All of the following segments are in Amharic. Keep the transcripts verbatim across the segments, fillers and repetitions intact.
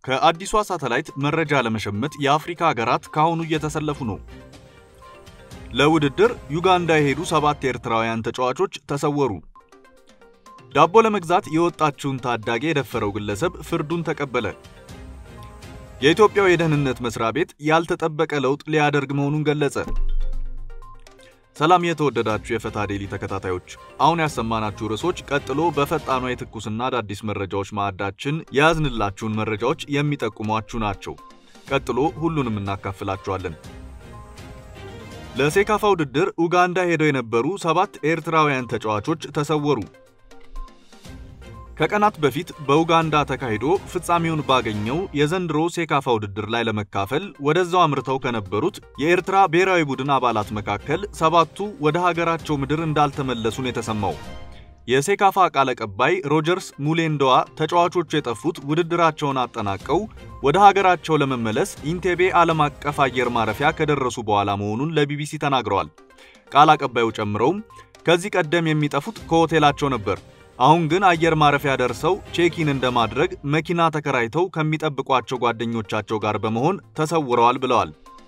ከአዲሷ ሳተላይት መረጃ ለመሸመት የአፍሪካ ሀገራት ካሁኑ እየተሰለፉ ነው። ለውድድር ዩጋንዳ የሄዱ ሰባት ኤርትራውያን ተጫዋቾች ተሰወሩ። ዳቦ ለመግዛት የወጣችውን ታዳጊ የደፈረው ግለሰብ ፍርዱን ተቀበለ። የኢትዮጵያው የደህንነት መስሪያ ቤት ያልተጠበቀ ለውጥ ሊያደርግ መሆኑን ገለጸ። ሰላም የተወደዳችሁ የፈታ ዴሊ ተከታታዮች፣ አሁን ያሰማናችሁ ርዕሶች ቀጥሎ በፈጣኗ የትኩስና አዳዲስ መረጃዎች ማዕዳችን ያዝንላችሁን መረጃዎች የሚጠቁሟችሁ ናቸው። ቀጥሎ ሁሉንም እናካፍላችኋለን። ለሴካፋ ውድድር ኡጋንዳ ሄደው የነበሩ ሰባት ኤርትራውያን ተጫዋቾች ተሰወሩ። ከቀናት በፊት በኡጋንዳ ተካሂዶ ፍጻሜውን ባገኘው የዘንድሮ ሴካፋ ውድድር ላይ ለመካፈል ወደዛው አምርተው ከነበሩት የኤርትራ ብሔራዊ ቡድን አባላት መካከል ሰባቱ ወደ ሀገራቸው ምድር እንዳልተመለሱ ነው የተሰማው። የሴካፋ ቃል አቀባይ ሮጀርስ ሙሌንዶዋ ተጫዋቾቹ የጠፉት ውድድራቸውን አጠናቀው ወደ ሀገራቸው ለመመለስ ኢንቴቤ ዓለም አቀፍ አየር ማረፊያ ከደረሱ በኋላ መሆኑን ለቢቢሲ ተናግረዋል። ቃል አቀባዩ ጨምረው ከዚህ ቀደም የሚጠፉት ከሆቴላቸው ነበር። አሁን ግን አየር ማረፊያ ደርሰው ቼኪን እንደማድረግ መኪና ተከራይተው ከሚጠብቋቸው ጓደኞቻቸው ጋር በመሆን ተሰውረዋል ብለዋል።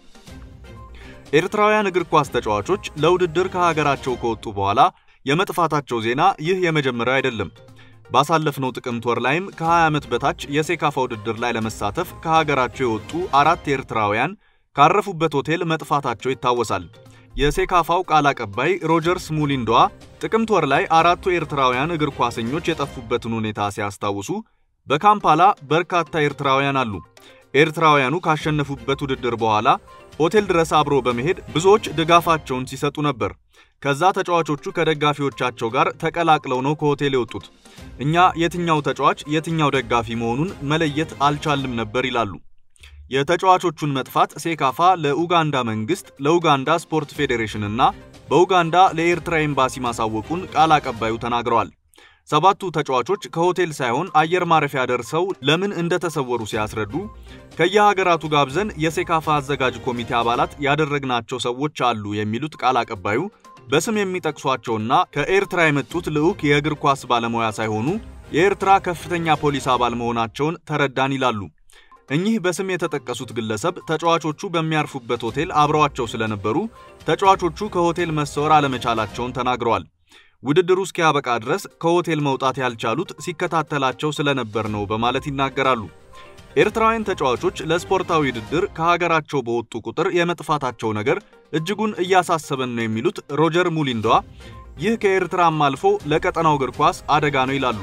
ኤርትራውያን እግር ኳስ ተጫዋቾች ለውድድር ከሀገራቸው ከወጡ በኋላ የመጥፋታቸው ዜና ይህ የመጀመሪያው አይደለም። ባሳለፍነው ጥቅምት ወር ላይም ከ20 ዓመት በታች የሴካፋ ውድድር ላይ ለመሳተፍ ከሀገራቸው የወጡ አራት ኤርትራውያን ካረፉበት ሆቴል መጥፋታቸው ይታወሳል። የሴካፋው ቃል አቀባይ ሮጀርስ ሙሊንዶዋ ጥቅምት ወር ላይ አራቱ ኤርትራውያን እግር ኳሰኞች የጠፉበትን ሁኔታ ሲያስታውሱ በካምፓላ በርካታ ኤርትራውያን አሉ። ኤርትራውያኑ ካሸነፉበት ውድድር በኋላ ሆቴል ድረስ አብሮ በመሄድ ብዙዎች ድጋፋቸውን ሲሰጡ ነበር። ከዛ ተጫዋቾቹ ከደጋፊዎቻቸው ጋር ተቀላቅለው ነው ከሆቴል የወጡት። እኛ የትኛው ተጫዋች የትኛው ደጋፊ መሆኑን መለየት አልቻልም ነበር ይላሉ። የተጫዋቾቹን መጥፋት ሴካፋ ለኡጋንዳ መንግስት፣ ለኡጋንዳ ስፖርት ፌዴሬሽን እና በኡጋንዳ ለኤርትራ ኤምባሲ ማሳወቁን ቃል አቀባዩ ተናግረዋል። ሰባቱ ተጫዋቾች ከሆቴል ሳይሆን አየር ማረፊያ ደርሰው ለምን እንደተሰወሩ ሲያስረዱ ከየሀገራቱ ጋብዘን የሴካፋ አዘጋጅ ኮሚቴ አባላት ያደረግናቸው ሰዎች አሉ የሚሉት ቃል አቀባዩ በስም የሚጠቅሷቸውና ከኤርትራ የመጡት ልዑክ የእግር ኳስ ባለሙያ ሳይሆኑ የኤርትራ ከፍተኛ ፖሊስ አባል መሆናቸውን ተረዳን ይላሉ። እኚህ በስም የተጠቀሱት ግለሰብ ተጫዋቾቹ በሚያርፉበት ሆቴል አብረዋቸው ስለነበሩ ተጫዋቾቹ ከሆቴል መሰወር አለመቻላቸውን ተናግረዋል። ውድድሩ እስኪያበቃ ድረስ ከሆቴል መውጣት ያልቻሉት ሲከታተላቸው ስለነበር ነው በማለት ይናገራሉ። ኤርትራውያን ተጫዋቾች ለስፖርታዊ ውድድር ከሀገራቸው በወጡ ቁጥር የመጥፋታቸው ነገር እጅጉን እያሳሰበን ነው የሚሉት ሮጀር ሙሊንዶዋ ይህ ከኤርትራም አልፎ ለቀጠናው እግር ኳስ አደጋ ነው ይላሉ።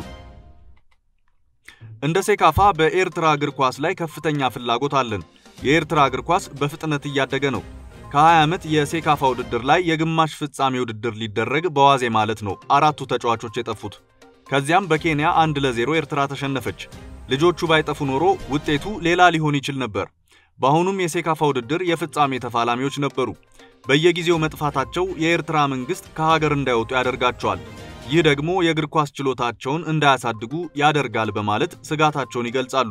እንደ ሴካፋ በኤርትራ እግር ኳስ ላይ ከፍተኛ ፍላጎት አለን። የኤርትራ እግር ኳስ በፍጥነት እያደገ ነው። ከ20 ዓመት የሴካፋ ውድድር ላይ የግማሽ ፍጻሜ ውድድር ሊደረግ በዋዜ ማለት ነው አራቱ ተጫዋቾች የጠፉት። ከዚያም በኬንያ አንድ ለዜሮ ኤርትራ ተሸነፈች። ልጆቹ ባይጠፉ ኖሮ ውጤቱ ሌላ ሊሆን ይችል ነበር። በአሁኑም የሴካፋ ውድድር የፍጻሜ ተፋላሚዎች ነበሩ። በየጊዜው መጥፋታቸው የኤርትራ መንግስት ከሀገር እንዳይወጡ ያደርጋቸዋል። ይህ ደግሞ የእግር ኳስ ችሎታቸውን እንዳያሳድጉ ያደርጋል በማለት ስጋታቸውን ይገልጻሉ።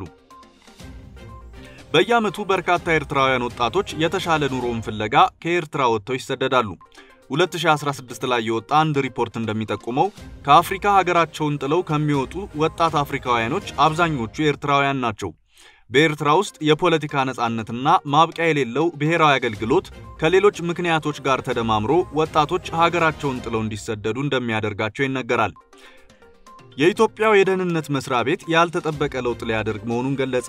በየዓመቱ በርካታ ኤርትራውያን ወጣቶች የተሻለ ኑሮን ፍለጋ ከኤርትራ ወጥተው ይሰደዳሉ። ሁለት ሺህ አስራ ስድስት ላይ የወጣ አንድ ሪፖርት እንደሚጠቁመው ከአፍሪካ ሀገራቸውን ጥለው ከሚወጡ ወጣት አፍሪካውያኖች አብዛኞቹ ኤርትራውያን ናቸው። በኤርትራ ውስጥ የፖለቲካ ነጻነትና ማብቂያ የሌለው ብሔራዊ አገልግሎት ከሌሎች ምክንያቶች ጋር ተደማምሮ ወጣቶች ሀገራቸውን ጥለው እንዲሰደዱ እንደሚያደርጋቸው ይነገራል። የኢትዮጵያው የደህንነት መስሪያ ቤት ያልተጠበቀ ለውጥ ሊያደርግ መሆኑን ገለጸ።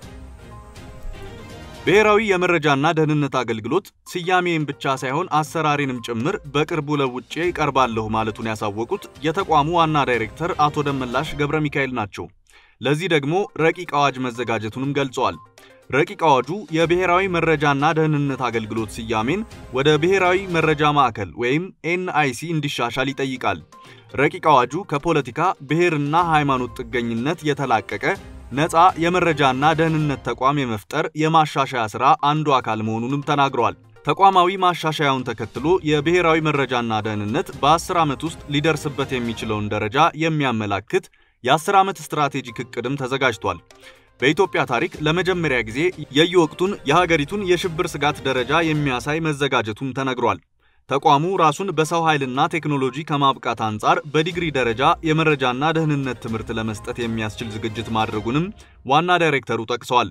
ብሔራዊ የመረጃና ደህንነት አገልግሎት ስያሜን ብቻ ሳይሆን አሰራሪንም ጭምር በቅርቡ ለውጬ ይቀርባለሁ ማለቱን ያሳወቁት የተቋሙ ዋና ዳይሬክተር አቶ ደመላሽ ገብረ ሚካኤል ናቸው። ለዚህ ደግሞ ረቂቅ አዋጅ መዘጋጀቱንም ገልጸዋል። ረቂቅ አዋጁ የብሔራዊ መረጃና ደህንነት አገልግሎት ስያሜን ወደ ብሔራዊ መረጃ ማዕከል ወይም ኤንአይሲ እንዲሻሻል ይጠይቃል። ረቂቅ አዋጁ ከፖለቲካ ብሔርና ሃይማኖት ጥገኝነት የተላቀቀ ነፃ የመረጃና ደህንነት ተቋም የመፍጠር የማሻሻያ ሥራ አንዱ አካል መሆኑንም ተናግረዋል። ተቋማዊ ማሻሻያውን ተከትሎ የብሔራዊ መረጃና ደህንነት በ10 ዓመት ውስጥ ሊደርስበት የሚችለውን ደረጃ የሚያመላክት የ10 ዓመት ስትራቴጂክ እቅድም ተዘጋጅቷል። በኢትዮጵያ ታሪክ ለመጀመሪያ ጊዜ የየወቅቱን የሀገሪቱን የሽብር ስጋት ደረጃ የሚያሳይ መዘጋጀቱም ተነግሯል። ተቋሙ ራሱን በሰው ኃይልና ቴክኖሎጂ ከማብቃት አንጻር በዲግሪ ደረጃ የመረጃና ደህንነት ትምህርት ለመስጠት የሚያስችል ዝግጅት ማድረጉንም ዋና ዳይሬክተሩ ጠቅሰዋል።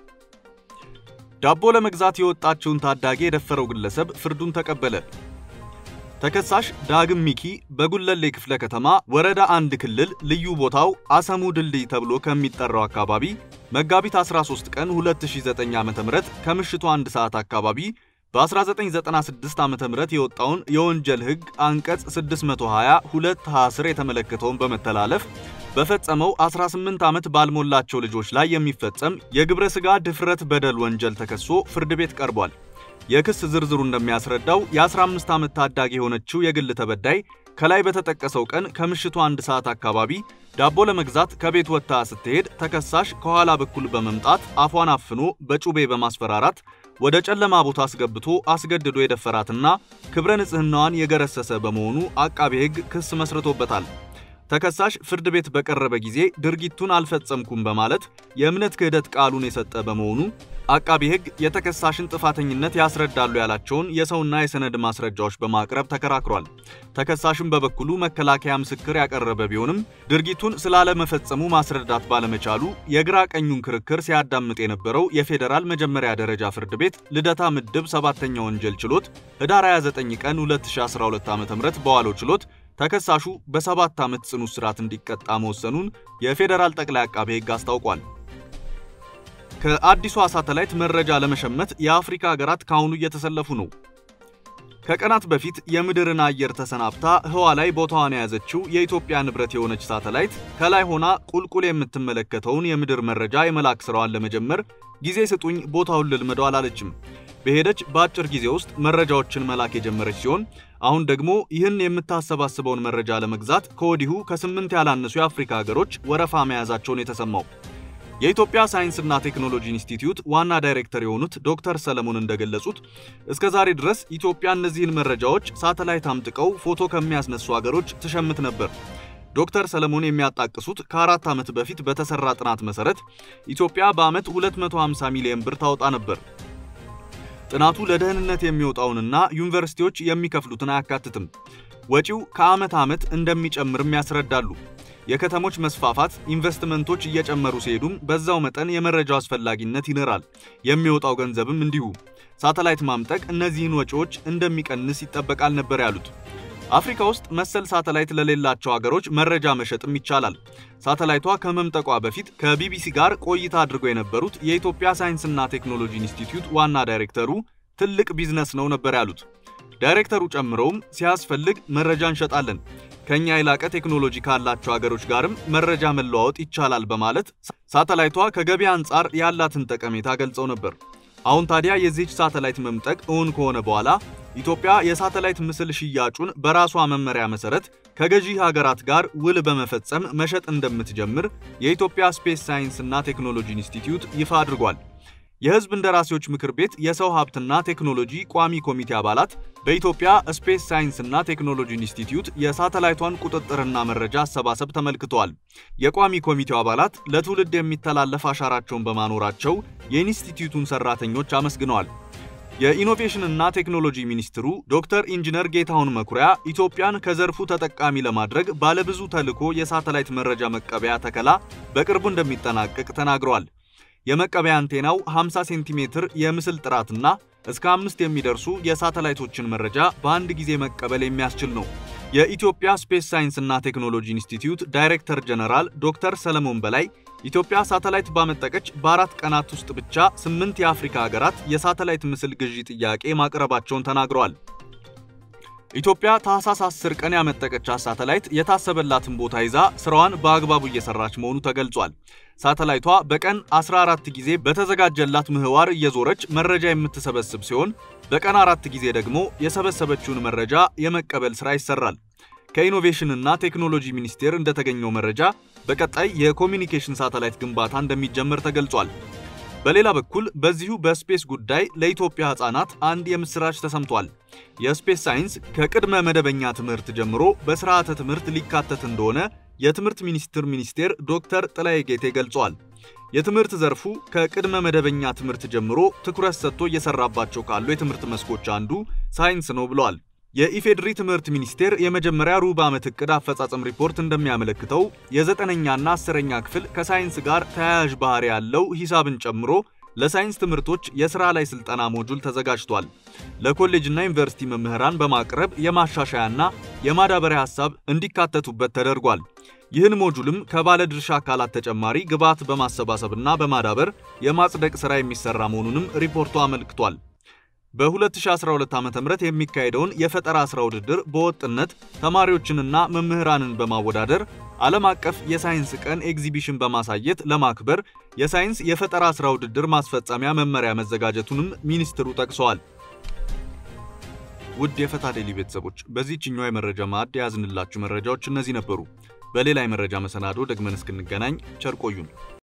ዳቦ ለመግዛት የወጣችውን ታዳጊ የደፈረው ግለሰብ ፍርዱን ተቀበለ። ተከሳሽ ዳግም ሚኪ በጉለሌ ክፍለ ከተማ ወረዳ አንድ ክልል ልዩ ቦታው አሰሙ ድልድይ ተብሎ ከሚጠራው አካባቢ መጋቢት አስራ ሶስት ቀን ሁለት ሺህ ዘጠኝ ዓ.ም ከምሽቱ አንድ ሰዓት አካባቢ በ1996 ዓ.ም የወጣውን የወንጀል ህግ አንቀጽ ስድስት መቶ ሃያ ሁለት ሀ ስር የተመለከተውን በመተላለፍ በፈጸመው አስራ ስምንት ዓመት ባልሞላቸው ልጆች ላይ የሚፈጸም የግብረ ስጋ ድፍረት በደል ወንጀል ተከሶ ፍርድ ቤት ቀርቧል። የክስ ዝርዝሩ እንደሚያስረዳው የ15 ዓመት ታዳጊ የሆነችው የግል ተበዳይ ከላይ በተጠቀሰው ቀን ከምሽቱ አንድ ሰዓት አካባቢ ዳቦ ለመግዛት ከቤት ወጣ ስትሄድ ተከሳሽ ከኋላ በኩል በመምጣት አፏን አፍኖ በጩቤ በማስፈራራት ወደ ጨለማ ቦታ አስገብቶ አስገድዶ የደፈራትና ክብረ ንጽህናዋን የገረሰሰ በመሆኑ አቃቤ ህግ ክስ መስርቶበታል። ተከሳሽ ፍርድ ቤት በቀረበ ጊዜ ድርጊቱን አልፈጸምኩም በማለት የእምነት ክህደት ቃሉን የሰጠ በመሆኑ አቃቤ ህግ የተከሳሽን ጥፋተኝነት ያስረዳሉ ያላቸውን የሰውና የሰነድ ማስረጃዎች በማቅረብ ተከራክሯል። ተከሳሽም በበኩሉ መከላከያ ምስክር ያቀረበ ቢሆንም ድርጊቱን ስላለመፈጸሙ ማስረዳት ባለመቻሉ የግራ ቀኙን ክርክር ሲያዳምጥ የነበረው የፌደራል መጀመሪያ ደረጃ ፍርድ ቤት ልደታ ምድብ ሰባተኛ ወንጀል ችሎት ህዳር ሃያ ዘጠኝ ቀን ሁለት ሺህ አስራ ሁለት ዓ.ም በዋለው ችሎት ተከሳሹ በሰባት ዓመት ጽኑ እስራት እንዲቀጣ መወሰኑን የፌደራል ጠቅላይ አቃቤ ህግ አስታውቋል። ከአዲሷ ሳተላይት መረጃ ለመሸመት የአፍሪካ ሀገራት ካሁኑ እየተሰለፉ ነው። ከቀናት በፊት የምድርን አየር ተሰናብታ ህዋ ላይ ቦታዋን የያዘችው የኢትዮጵያ ንብረት የሆነች ሳተላይት ከላይ ሆና ቁልቁል የምትመለከተውን የምድር መረጃ የመላክ ስራዋን ለመጀመር ጊዜ ስጡኝ ቦታውን ልልመደው አላለችም። በሄደች በአጭር ጊዜ ውስጥ መረጃዎችን መላክ የጀመረች ሲሆን አሁን ደግሞ ይህን የምታሰባስበውን መረጃ ለመግዛት ከወዲሁ ከስምንት ያላነሱ የአፍሪካ ሀገሮች ወረፋ መያዛቸውን የተሰማው የኢትዮጵያ ሳይንስና ቴክኖሎጂ ኢንስቲትዩት ዋና ዳይሬክተር የሆኑት ዶክተር ሰለሞን እንደገለጹት እስከዛሬ ድረስ ኢትዮጵያ እነዚህን መረጃዎች ሳተላይት አምጥቀው ፎቶ ከሚያስነሱ ሀገሮች ትሸምት ነበር። ዶክተር ሰለሞን የሚያጣቅሱት ከአራት ዓመት በፊት በተሰራ ጥናት መሰረት ኢትዮጵያ በአመት ሁለት መቶ ሃምሳ ሚሊዮን ብር ታወጣ ነበር። ጥናቱ ለደህንነት የሚወጣውንና ዩኒቨርሲቲዎች የሚከፍሉትን አያካትትም። ወጪው ከዓመት ዓመት እንደሚጨምርም ያስረዳሉ። የከተሞች መስፋፋት ኢንቨስትመንቶች እየጨመሩ ሲሄዱም በዛው መጠን የመረጃው አስፈላጊነት ይነራል። የሚወጣው ገንዘብም እንዲሁ። ሳተላይት ማምጠቅ እነዚህን ወጪዎች እንደሚቀንስ ይጠበቃል ነበር ያሉት። አፍሪካ ውስጥ መሰል ሳተላይት ለሌላቸው ሀገሮች መረጃ መሸጥም ይቻላል። ሳተላይቷ ከመምጠቋ በፊት ከቢቢሲ ጋር ቆይታ አድርገው የነበሩት የኢትዮጵያ ሳይንስና ቴክኖሎጂ ኢንስቲትዩት ዋና ዳይሬክተሩ ትልቅ ቢዝነስ ነው ነበር ያሉት። ዳይሬክተሩ ጨምረውም ሲያስፈልግ መረጃ እንሸጣለን፣ ከኛ የላቀ ቴክኖሎጂ ካላቸው ሀገሮች ጋርም መረጃ መለዋወጥ ይቻላል በማለት ሳተላይቷ ከገበያ አንጻር ያላትን ጠቀሜታ ገልጸው ነበር። አሁን ታዲያ የዚህች ሳተላይት መምጠቅ እውን ከሆነ በኋላ ኢትዮጵያ የሳተላይት ምስል ሽያጩን በራሷ መመሪያ መሰረት ከገዢ ሀገራት ጋር ውል በመፈጸም መሸጥ እንደምትጀምር የኢትዮጵያ ስፔስ ሳይንስና ቴክኖሎጂ ኢንስቲትዩት ይፋ አድርጓል። የህዝብ እንደራሴዎች ምክር ቤት የሰው ሀብትና ቴክኖሎጂ ቋሚ ኮሚቴ አባላት በኢትዮጵያ ስፔስ ሳይንስና ቴክኖሎጂ ኢንስቲትዩት የሳተላይቷን ቁጥጥርና መረጃ አሰባሰብ ተመልክተዋል። የቋሚ ኮሚቴው አባላት ለትውልድ የሚተላለፍ አሻራቸውን በማኖራቸው የኢንስቲትዩቱን ሰራተኞች አመስግነዋል። የኢኖቬሽንና ቴክኖሎጂ ሚኒስትሩ ዶክተር ኢንጂነር ጌታሁን መኩሪያ ኢትዮጵያን ከዘርፉ ተጠቃሚ ለማድረግ ባለብዙ ተልዕኮ የሳተላይት መረጃ መቀበያ ተከላ በቅርቡ እንደሚጠናቀቅ ተናግረዋል። የመቀበያ አንቴናው ሃምሳ ሴንቲሜትር የምስል ጥራትና እስከ አምስት የሚደርሱ የሳተላይቶችን መረጃ በአንድ ጊዜ መቀበል የሚያስችል ነው። የኢትዮጵያ ስፔስ ሳይንስና ቴክኖሎጂ ኢንስቲትዩት ዳይሬክተር ጀነራል ዶክተር ሰለሞን በላይ ኢትዮጵያ ሳተላይት ባመጠቀች በአራት ቀናት ውስጥ ብቻ ስምንት የአፍሪካ ሀገራት የሳተላይት ምስል ግዢ ጥያቄ ማቅረባቸውን ተናግረዋል። ኢትዮጵያ ታህሳስ አስር ቀን ያመጠቀቻት ሳተላይት የታሰበላትን ቦታ ይዛ ስራዋን በአግባቡ እየሰራች መሆኑ ተገልጿል። ሳተላይቷ በቀን አስራ አራት ጊዜ በተዘጋጀላት ምህዋር እየዞረች መረጃ የምትሰበስብ ሲሆን በቀን አራት ጊዜ ደግሞ የሰበሰበችውን መረጃ የመቀበል ስራ ይሰራል። ከኢኖቬሽንና ቴክኖሎጂ ሚኒስቴር እንደተገኘው መረጃ በቀጣይ የኮሙኒኬሽን ሳተላይት ግንባታ እንደሚጀመር ተገልጿል። በሌላ በኩል በዚሁ በስፔስ ጉዳይ ለኢትዮጵያ ህፃናት አንድ የምስራች ተሰምቷል። የስፔስ ሳይንስ ከቅድመ መደበኛ ትምህርት ጀምሮ በስርዓተ ትምህርት ሊካተት እንደሆነ የትምህርት ሚኒስቴር ሚኒስቴር ዶክተር ጥላዬ ጌቴ ገልጿል። የትምህርት ዘርፉ ከቅድመ መደበኛ ትምህርት ጀምሮ ትኩረት ሰጥቶ እየሰራባቸው ካሉ የትምህርት መስኮች አንዱ ሳይንስ ነው ብለዋል። የኢፌድሪ ትምህርት ሚኒስቴር የመጀመሪያ ሩብ ዓመት እቅድ አፈጻጸም ሪፖርት እንደሚያመለክተው የዘጠነኛና አስረኛ ክፍል ከሳይንስ ጋር ተያያዥ ባህሪ ያለው ሂሳብን ጨምሮ ለሳይንስ ትምህርቶች የሥራ ላይ ስልጠና ሞጁል ተዘጋጅቷል። ለኮሌጅና ዩኒቨርሲቲ መምህራን በማቅረብ የማሻሻያና የማዳበሪያ ሐሳብ እንዲካተቱበት ተደርጓል። ይህን ሞጁልም ከባለድርሻ አካላት ተጨማሪ ግብዓት በማሰባሰብና በማዳበር የማጽደቅ ሥራ የሚሰራ መሆኑንም ሪፖርቱ አመልክቷል። በ2012 ዓ.ም የሚካሄደውን የፈጠራ ሥራ ውድድር በወጥነት ተማሪዎችንና መምህራንን በማወዳደር ዓለም አቀፍ የሳይንስ ቀን ኤግዚቢሽን በማሳየት ለማክበር የሳይንስ የፈጠራ ሥራ ውድድር ማስፈጸሚያ መመሪያ መዘጋጀቱንም ሚኒስትሩ ጠቅሰዋል። ውድ የፈታ ዴሊ ቤተሰቦች በዚህኛው የመረጃ ማዕድ ያዝንላችሁ መረጃዎች እነዚህ ነበሩ። በሌላ የመረጃ መሰናዶ ደግመን እስክንገናኝ ቸር ቆዩን።